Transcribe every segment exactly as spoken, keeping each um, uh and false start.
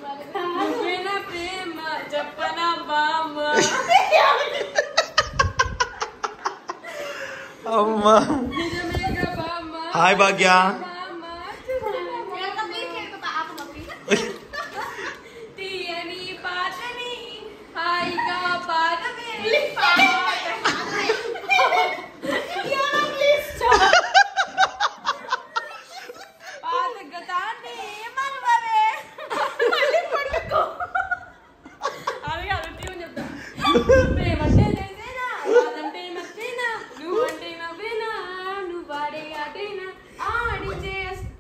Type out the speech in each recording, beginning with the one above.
ప్రేమ చెప్పనా బామ్మ అమ్మా హాయ్ భాగ్య తీయని పాటని హాయిగా పాడవే పాత గతాన్ని మనవవే అది కాదు ట్యూన్ చెప్తా ప్రేమంటే తెలిసేనా కాదంటే మర్చేనా నువ్వంటే నవ్వేనా నువ్వు వాడే ఆటేనా ఆడించే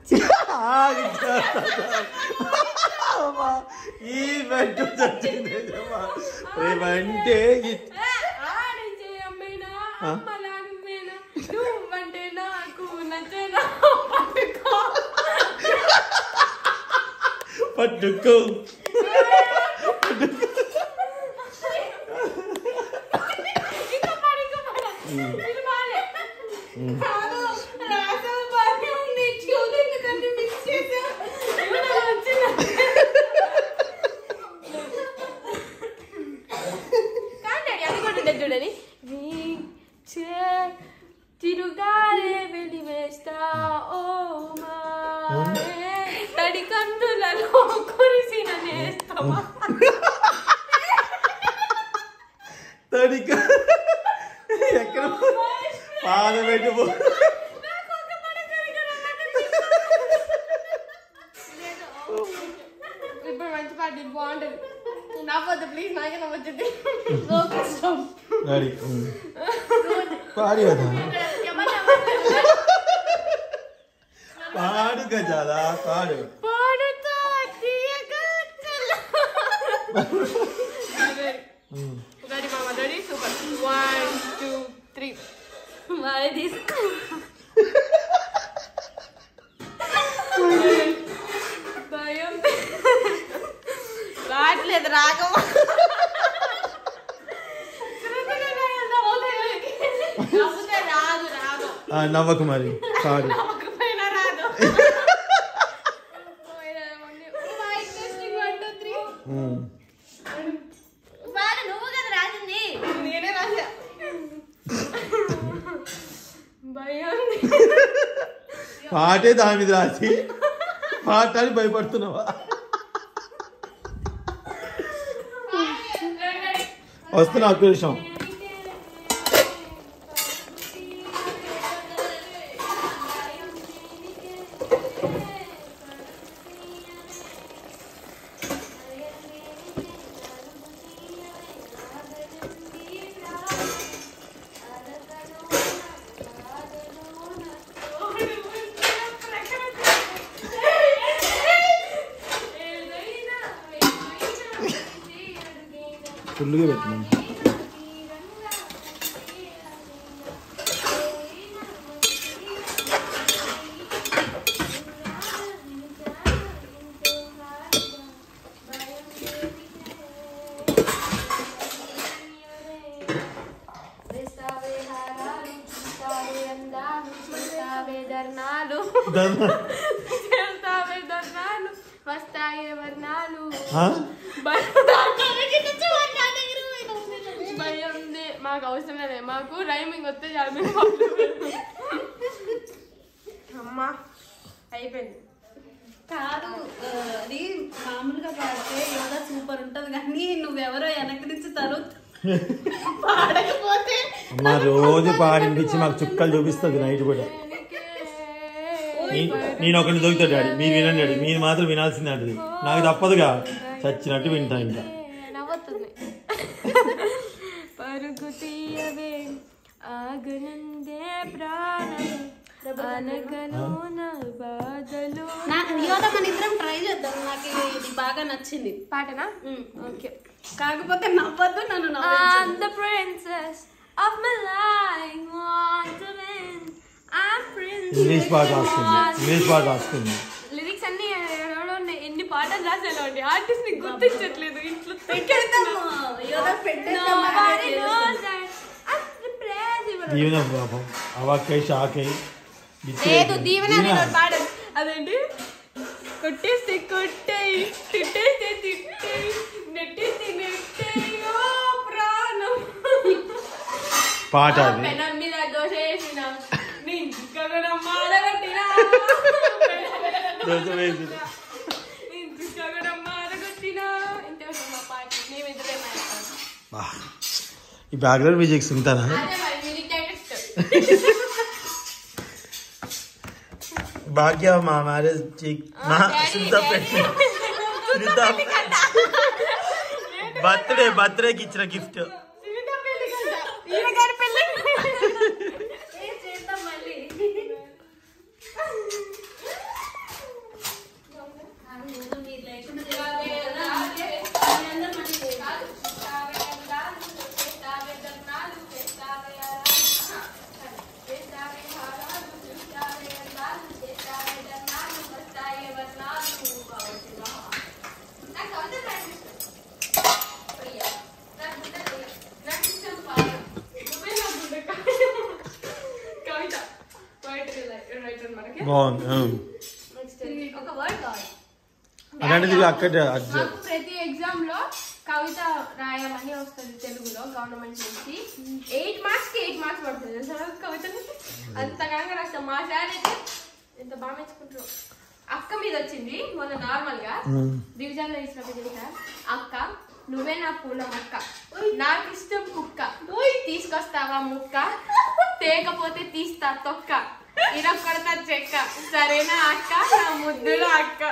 ఈ పెట్టు చచ్చింది ప్రేమంటే ఆడించే అమ్మేనా అమ్మలా నువ్వేనా నువ్వంటే నాకు నచ్చేనా పట్టుకో చూడని తిరుగాలే వెలివేస్తా ఓ మారే తడి కన్నులలో కురిసిన నేస్తమా తడిక ఎక్కడ పాద పెట్టు ఇప్పుడు మంచి పాట బాగుంటది నవ్వద్దు ప్లీజ్ నాకే నవ్వచ్చింది పాడి కదా పాడు గజాలా పాడు రెడీ మామ ready super one two three మరి తీసుకో భయం రావట్లేదు రాగం రాదు రాదు నవ్వకు మరి పాడు నవ్వకపోయినా రాదు నువ్వు కదా రాసింది నేనే రాసా భయం పాటే దాని మీద రాసి పాట అని భయపడుతున్నావా వస్తున్నా ఒక్క నిమిషం ఫుల్గా పెట్టినాం వస్తాయి వర్ణాలు భయం మాకు అవసరం లేదే మాకు రైమింగ్ వస్తే చాలు అమ్మా అయిపోయింది కాదు అది మామూలుగా పాడితే యోగా సూపర్ ఉంటది కానీ నువ్వెవరో వెనక్కి నుంచి తరువాత పాడకపోతే అమ్మా రోజు పాడింపించి మాకు చుక్కలు చూపిస్తుంది నైట్ కూడా నేను ఒకరిని దొరుకుతాడు డాడీ మీరు వినండి డాడీ మీరు మాత్రం వినాల్సిందే అంటది నాకు తప్పదుగా చచ్చినట్టు వింటా ఇంకా నవ్వుతుంది పరుగు తీయవే ఆగనందే ప్రాణం నాకు యోగా మన ఇద్దరం ట్రై చేద్దాం నాకు ఇది బాగా నచ్చింది పాటనా ఓకే కాకపోతే నవ్వద్దు నన్ను I'm the princess of my life want to win I'm princess English పాట రాస్తుంది ఇంగ్లీష్ పాట రాస్తుంది లిరిక్స్ అన్ని ఎన్ని పాటలు రాసాను అండి ఆర్టిస్ట్ ని గుర్తించట్లేదు ఇంట్లో దీవెన పాపం అవాక్కై షాక్ అయ్యి లేదు దీవెన పాడదు అదేంటి కొట్టేస్తే కొట్టేయి తిట్టేస్తే పాట అది. పెనం మీద దోశ వేసిన మాడగొట్టినా దోశ వేసి మాడగొట్టినా ఇంతే మా పాట మేమిద్దరే బా, ఈ బ్యాక్గ్రౌండ్ మ్యూజిక్ వింటానా? అదే మరి మ్యూజిక్ డైరెక్టర్ భాగ్య మా మ్యారేజ్ మా సునీత సునీత బర్త్డే బర్త్డేకి ఇచ్చిన గిఫ్ట్. బాగుంది. అలాంటిది అక్కడ ప్రతి ఎగ్జామ్ లో కవిత రాయాలని వస్తుంది తెలుగులో గవర్నమెంట్ నుంచి. ఎయిట్ మార్క్స్ కి ఎయిట్ మార్క్స్ పడుతుంది కవిత అంతగా రాస్తాం. మా సార్ అయితే ఎంత బాగా మెచ్చుకుంటారు. అక్క మీద వచ్చింది మొన్న నార్మల్ గా డివిజన్ లో ఇచ్చినప్పుడు సార్, అక్క నువ్వే నా పూల మొక్క, నాకు ఇష్టం కుక్క, తీసుకొస్తావా ముక్క, తేకపోతే తీస్తా తొక్క, ఇలా కొడతా చెక్క, సరేనా అక్క నా ముద్దులో అక్క.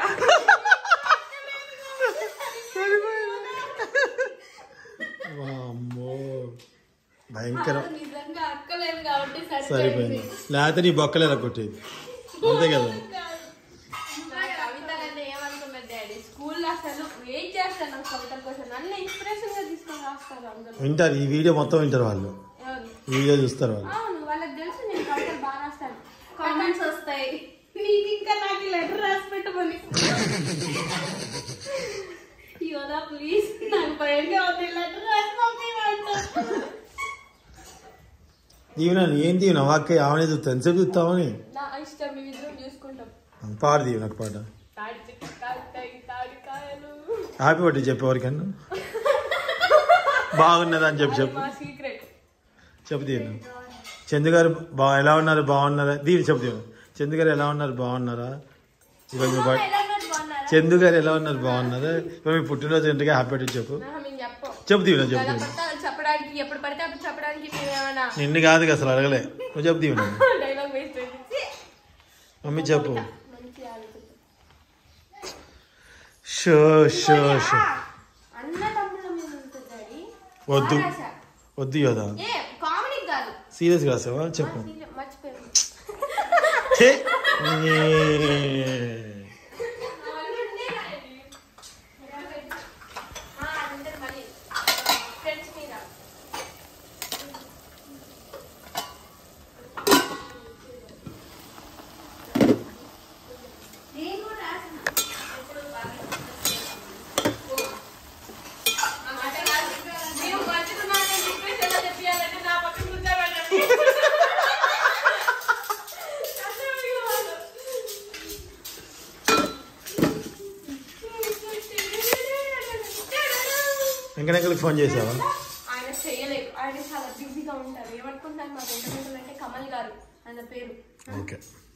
భయంకరం. నిజంగా అక్కలేదు కాబట్టి సరిపోయింది, లేకపోతే నీ బొక్కలేదా కొట్టేది అంతే కదా. కవిత అంటే ఏమనుకున్నది డాడీ, స్కూల్లో అసలు వెయిట్ చేస్తాను కవిత కోసం, నన్ను ఇన్స్పిరేషన్ గా తీసుకొని రాస్తారు అందరూ. వింటారు ఈ వీడియో మొత్తం వింటారు వాళ్ళు, ఈ వీడియో చూస్తారు వాళ్ళు. అవును వాళ్ళకి తెలుసు నేను కవితలు బాగా రాస్తాను. కామెంట్స్ వస్తాయి నీకు ఇంకా నాకు లెటర్ రాసి పెట్టమని. యోదా ప్లీజ్ నాకు భయంగా ఉంది, లెటర్ రాసి పంపించమంటారు. దీవెన ఏం దీవెన వాక్య ఆమె చూస్తా ఎంతసేపు చూస్తామని. నా ఇష్టం మీ ఇద్దరం చూసుకుంటాం. పాడు దీవెన నాకు పాట. తాడి చెట్టు కాస్తాయి తాడికాయలు. హ్యాపీ బర్త్డే చెప్పు ఎవరికన్నా. బాగున్నదా అని చెప్పి చెప్పు మా సీక్రెట్. చెప్పు దీవెన. చందు గారు బా ఎలా ఉన్నారు బాగున్నారా దీవెన చెప్పు దీవెన. చందు గారు ఎలా ఉన్నారు బాగున్నారా, ఈరోజు చందు గారు ఎలా ఉన్నారు బాగున్నారా, ఇప్పుడు మీ పుట్టినరోజు ఇంటిగా హ్యాపీ బర్త్డే చెప్పు. చెప్పు దీవెన చెప్పు. చెప్పడానికి ఎప్పుడు పడితే అప్పుడు చెప్పడానికి నిన్ను కాదు అసలు అడగలే, నువ్వు చెప్పు దీవెన. Dialogue waste. మమ్మీ చెప్పు. షో షో షో అన్న తమ్ముళ్ళ మీద ఉంటుంది. వద్దు వద్దు కదా, కామెడీ కాదు సీరియస్ గా రాసావా చెప్పు. మర్చిపోయాను. వెంకటంకల్కి ఫోన్ చేసావా? ఆయన చేయలేదు, ఆయన చాలా బిజీగా ఉంటారు. ఏమనుకుంటారు మా వెంకటంకల్ అంటే కమల్ గారు ఆయన పేరు. ఓకే.